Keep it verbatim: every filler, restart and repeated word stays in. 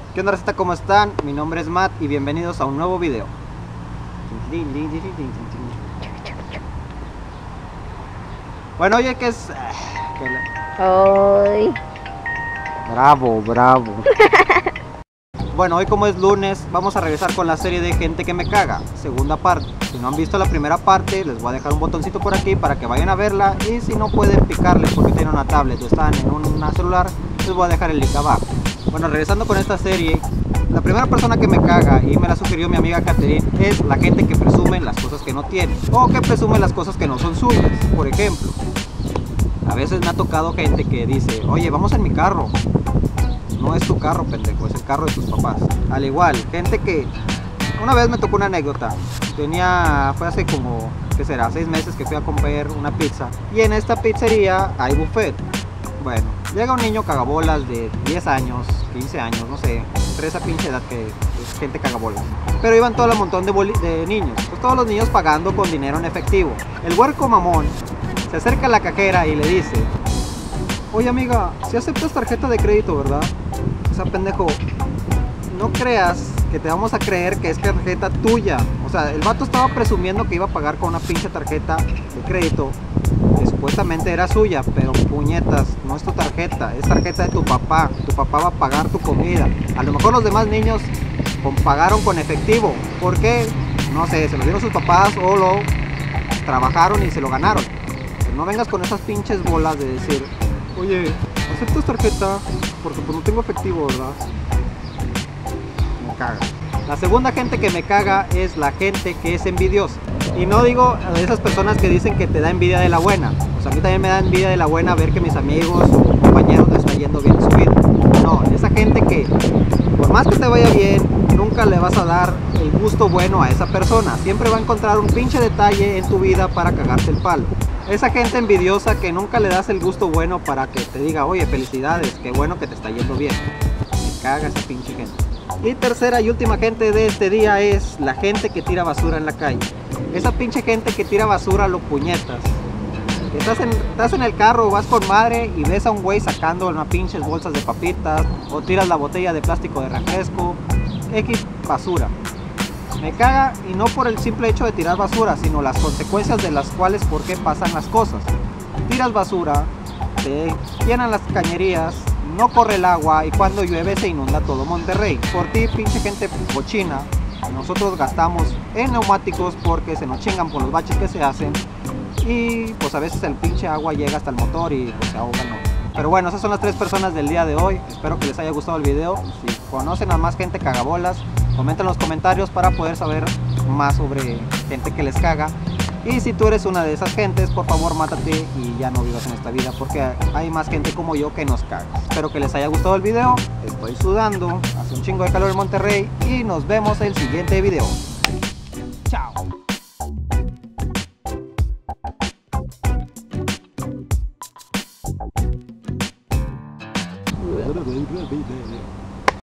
¿Qué onda, racita? ¿Cómo están? Mi nombre es Matt y bienvenidos a un nuevo video. Bueno, oye, ¿qué es? Ay. Bravo, bravo. Bueno, hoy como es lunes, vamos a regresar con la serie de Gente que me caga, segunda parte. Si no han visto la primera parte, les voy a dejar un botoncito por aquí para que vayan a verla. Y si no pueden picarle porque tienen una tablet o están en un celular, les voy a dejar el link abajo. Bueno, regresando con esta serie, la primera persona que me caga, y me la sugirió mi amiga Catherine, es la gente que presume las cosas que no tiene, o que presume las cosas que no son suyas. Por ejemplo, a veces me ha tocado gente que dice: oye, vamos en mi carro. No es tu carro, pendejo, es el carro de tus papás. Al igual, gente que... Una vez me tocó una anécdota. Tenía... Fue hace como... ¿Qué será? Seis meses que fui a comer una pizza. Y en esta pizzería hay buffet. Bueno, llega un niño cagabolas de diez años, quince años, no sé. Entre esa pinche edad que es gente cagabolas. Pero iban todo el montón de, de niños. Pues todos los niños pagando con dinero en efectivo. El huerco mamón se acerca a la cajera y le dice: oye, amiga, si aceptas tarjeta de crédito, ¿verdad? O sea, pendejo, no creas que te vamos a creer que es tarjeta tuya. O sea, el vato estaba presumiendo que iba a pagar con una pinche tarjeta de crédito que supuestamente era suya, pero puñetas, no es tu tarjeta, es tarjeta de tu papá. Tu papá va a pagar tu comida. A lo mejor los demás niños con, pagaron con efectivo. ¿Por qué? No sé, se lo dieron sus papás o lo trabajaron y se lo ganaron. Pero no vengas con esas pinches bolas de decir: oye, ¿aceptas tarjeta? Porque pues no tengo efectivo, ¿verdad? Me caga. La segunda gente que me caga es la gente que es envidiosa. Y no digo de esas personas que dicen que te da envidia de la buena. O sea, a mí también me da envidia de la buena ver que mis amigos o compañeros les está yendo bien en su vida. No, esa gente que por más que te vaya bien, nunca le vas a dar el gusto bueno a esa persona. Siempre va a encontrar un pinche detalle en tu vida para cagarte el palo. Esa gente envidiosa que nunca le das el gusto bueno para que te diga: oye, felicidades, qué bueno que te está yendo bien. Me caga esa pinche gente. Y tercera y última gente de este día es la gente que tira basura en la calle. Esa pinche gente que tira basura a los puñetas. Estás en, estás en el carro, vas con madre y ves a un güey sacando unas pinches bolsas de papitas, o tiras la botella de plástico de refresco, X basura. Me caga, y no por el simple hecho de tirar basura, sino las consecuencias de las cuales por qué pasan las cosas. Tiras basura, te llenan las cañerías, no corre el agua y cuando llueve se inunda todo Monterrey. Por ti, pinche gente cochina, nosotros gastamos en neumáticos porque se nos chingan por los baches que se hacen y pues a veces el pinche agua llega hasta el motor y pues se ahoga, ¿no? Pero bueno, esas son las tres personas del día de hoy. Espero que les haya gustado el video. Si conocen a más gente cagabolas, comenten en los comentarios para poder saber más sobre gente que les caga. Y si tú eres una de esas gentes, por favor mátate y ya no vivas en esta vida, porque hay más gente como yo que nos caga. Espero que les haya gustado el video. Estoy sudando, hace un chingo de calor en Monterrey y nos vemos en el siguiente video. Chao.